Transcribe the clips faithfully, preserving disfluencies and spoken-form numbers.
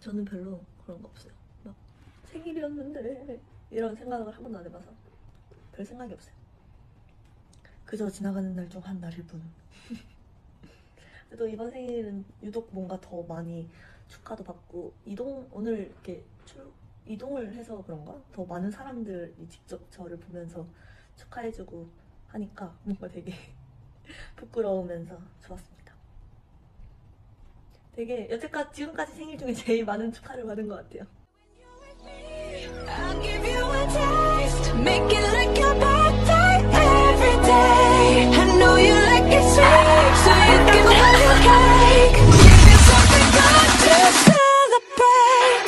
저는 별로 그런 거 없어요. 막 생일이었는데 이런 생각을 한 번도 안 해봐서 별 생각이 없어요. 그저 지나가는 날 중 한 날일 뿐. 그래도 이번 생일은 유독 뭔가 더 많이 축하도 받고 이동 오늘 이렇게 출, 이동을 해서 그런가? 더 많은 사람들이 직접 저를 보면서 축하해주고 하니까 뭔가 되게 부끄러우면서 좋았습니다. 되게 여태까지 지금까지 생일 중에 제일 많은 축하를 받은 것 같아요. I'll give you a taste, make it like your birthday every day. I know you like it sweet, so you can have your cake. Give me something good to celebrate.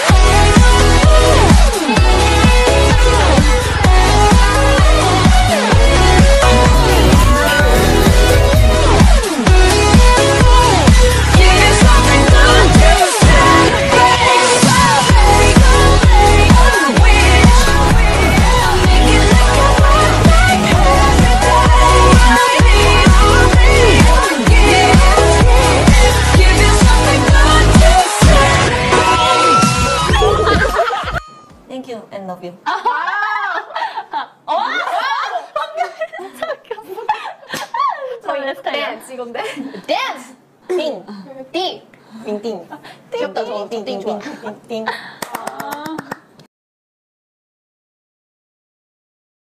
Give me something good to celebrate. Celebrate, I'll make it like your birthday every day. Give me something good to celebrate. Thank you and love you. 저희 댄스 이건데? 댄스! 띵! 띵! 띵띵! 귀엽다, 저거. 띵띵띵띵띵띵